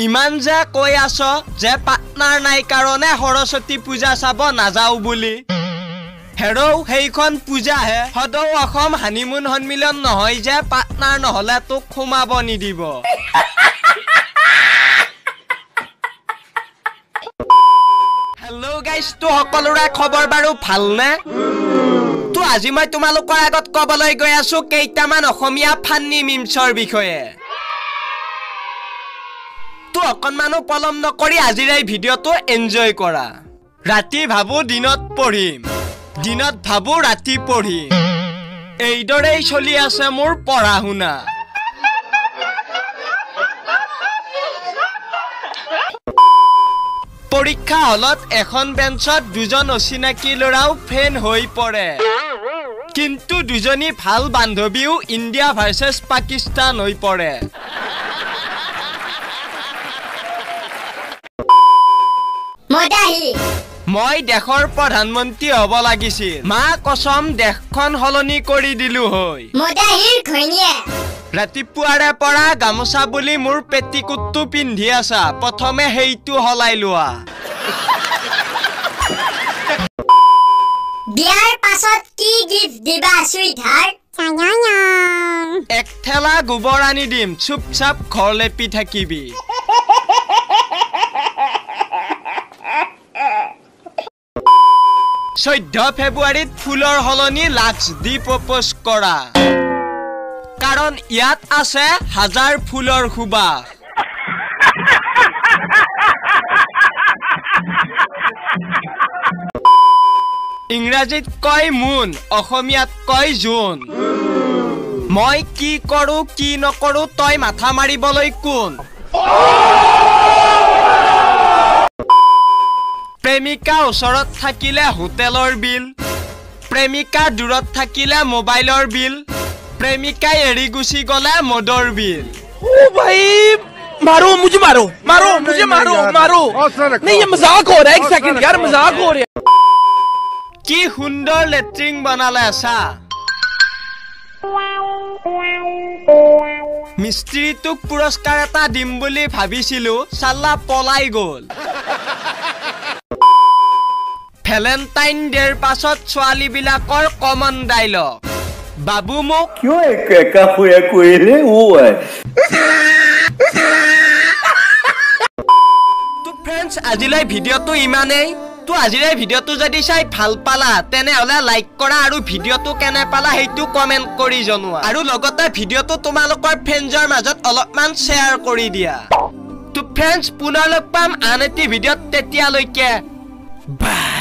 ইমান যে কৈ আছ যে পাৰ্টনাৰ নাই কাৰণে সৰস্বতী পূজা চাব নাযাও বুলি হেৰৌ সেইখন পূজাহে সদৌ অসম হানিমুন সন্মিলন নহয় যে পাৰ্টনাৰ নহলে তোক সোমাব নিদিব হেল্ল' গাইজ তো সকলোৰে খবৰ বাৰু ভালনে তো আজি মই তোমালোকৰ আগত কবলৈ গৈ আছো কেইটামান অসমীয়া ফান্নি মিমছৰ বিষয়ে তো অকণমানো পলম নকৰি আজিৰ এই ভিডিঅ'টো এনজয় কৰা ৰাতি ভাবো দিনত পঢ়িম দিনত ভাবো ৰাতি পঢ়িম এইদৰেই চলি আছে মোৰ পঢ়া শুনা পৰীক্ষা হলত এখন বেঞ্চত দুজন অচিনাকি ল'ৰাও ফেন হৈ পৰে কিন্তু দুজনী ভাল বান্ধৱীও ইণ্ডিয়া ভাৰ্চেছ পাকিস্তান হৈ পৰে মই দেশৰ প্ৰধানমন্ত্ৰী হ'ব লাগিছিল মা কসম দেশখন সলনি কৰি দিলো হয় ৰাতিপুৱাৰে পৰা গামোচা বুলি মোৰ পেটিকোটটো পিন্ধি আছা প্ৰথমে সেইটো হলাই লোৱা বিয়াৰ পাছত কি গিফ্ট দিবা সুইটহাৰ্ট এক ঠেলা গোবৰ আনি দিম চুপচাপ ঘৰ লেপি থাকিবি 14 ফেব্ৰুৱাৰীত ফুলৰ হলনি লাক্স দি প্ৰপ'জ কৰা কাৰণ ইয়াত আছে হাজাৰ ফুলৰ সুবাস ইংৰাজীত কয় মুন অসমীয়াত কয় জুন মই কি কৰো কি নকৰো তই মাথা মাৰিবলৈ কোন প্ৰেমিকা ওচৰত থাকিলে হোটেলৰ বিল প্ৰেমিকা দূৰত থাকিলে মোবাইলৰ বিল প্ৰেমিকাই এৰি গুছি গলে মদৰ বিল ओ भाई मारो मुझे मारो मारो मुझे मारो मारो नहीं ये मजाक हो रहा है एक सेकंड यार मजाक हो रहा है কি সুন্দৰ লেট্ৰিন বনালে আছা মিস্ত্ৰীটোক পুৰস্কাৰ এটা দিম বুলি ভাবিছিলো সাল্লা পলাই গল ভ্যালেন্টাইন ডেৰ পাছত ছোৱালী বিলাকৰ কমন ডায়লগ বাবু মোক কিয় একা হোয়া কইলে ওই তো ফ্ৰেন্ডছ আজিলৈ ভিডিঅ'টো ইমানেই তো আজিৰ এই ভিডিঅ'টো যদি চাই ভাল পালা তেনে হলে লাইক কৰা আৰু ভিডিঅ'টো কেনে পালা হেইটো কমেন্ট কৰি জনোৱা আৰু লগতে ভিডিঅ'টো তোমালোকৰ ফ্ৰেন্ডৰ মাজত অলপমান শেয়াৰ কৰি দিয়া তো ফ্ৰেন্ডছ পুনৰ লগ পাম আন এটি ভিডিঅ'ত তেতিয়ালৈকে বাই